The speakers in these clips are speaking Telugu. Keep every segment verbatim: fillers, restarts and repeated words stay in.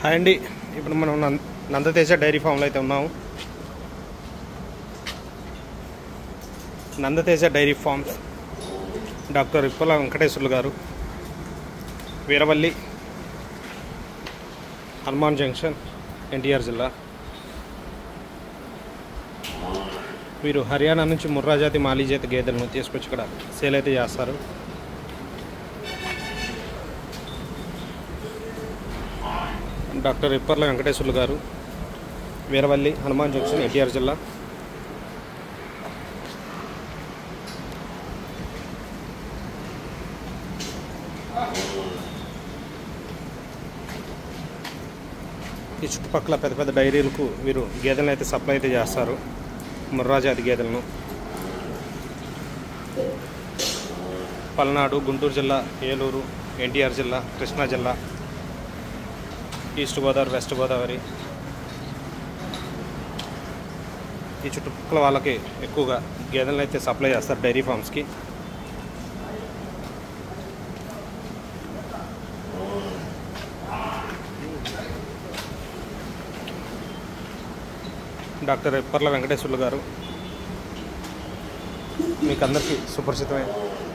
హాయ్ అండి. ఇప్పుడు మనం నందతేజ డైరీ ఫామ్లో అయితే ఉన్నాము. Nandateja dairy farms, doctor Ippala Venkateswarlu గారు, వీరవల్లి, హనుమాన్ జంక్షన్, ఎన్టీఆర్ జిల్లా. వీరు హర్యానా నుంచి ముర్రా జాతి మాలీ జాతి గేదెలను తీసుకొచ్చి ఇక్కడ సేల్ అయితే చేస్తారు. డాక్టర్ ఇప్పర్ల వెంకటేశ్వర్లు గారు, వీరవల్లి, హనుమాన్ జంక్షన్, ఎన్టీఆర్ జిల్లా. ఈ చుట్టుపక్కల పెద్ద పెద్ద డైరీలకు వీరు గేదెలను అయితే సప్లై అయితే చేస్తారు. ముర్రా జాతి గేదెలను పల్నాడు, గుంటూరు జిల్లా, ఏలూరు, ఎన్టీఆర్ జిల్లా, కృష్ణా జిల్లా, ఈస్ట్ గోదావరి, వెస్ట్ గోదావరి, ఈ చుట్టుపక్కల వాళ్ళకి ఎక్కువగా గేదెలను అయితే సప్లై చేస్తారు డైరీ ఫార్మ్స్కి. డాక్టర్ ఇప్పర్ల వెంకటేశ్వర్లు గారు మీకు అందరికీ సుపరిచితమే.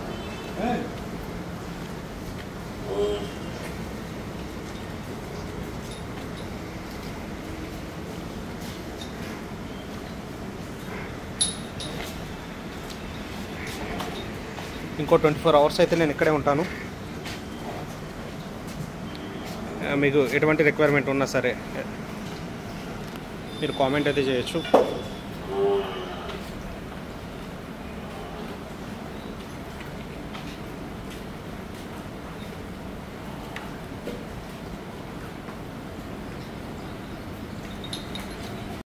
ఇంకో ట్వంటీ ఫోర్ అవర్స్ అయితే నేను ఇక్కడే ఉంటాను. మీకు ఎటువంటి రిక్వైర్మెంట్ ఉన్నా సరే మీరు కామెంట్ అయితే చేయొచ్చు.